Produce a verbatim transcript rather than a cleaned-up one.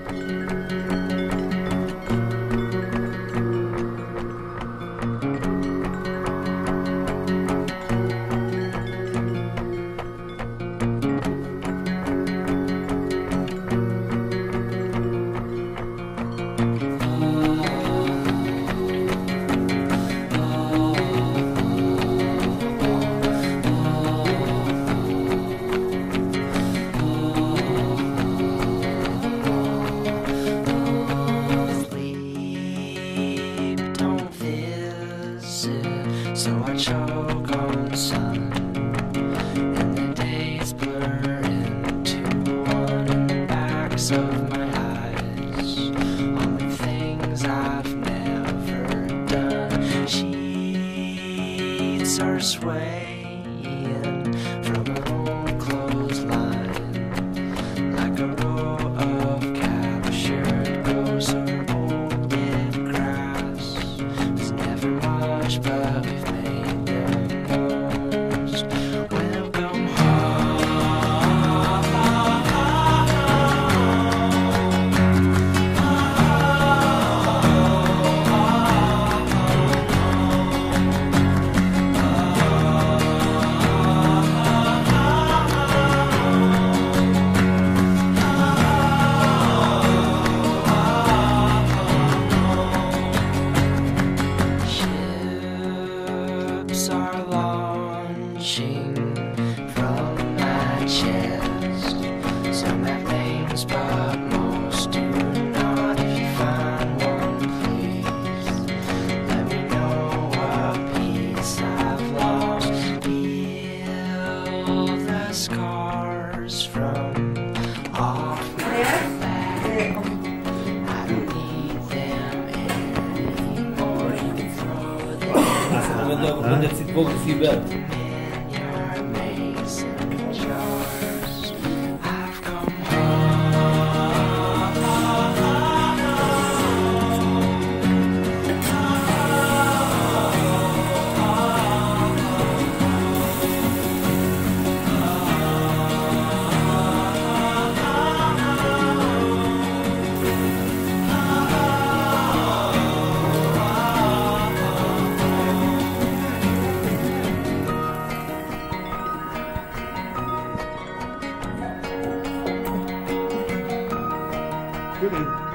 So I choke on sun, and the days blur into one in the backs of my eyes, on the things I've never done. Sheets are swaying from an old clothesline, like a row of captured ghosts or old dead grass. There's never much, but we've made the most. Welcome are launching from my chest. Some have names, but most do not. If you find one, please let me know what piece I've lost. Feel the scars from off my back. I don't need them anymore. You can throw them Quando si può si vede. in your mason jars. I've come Good.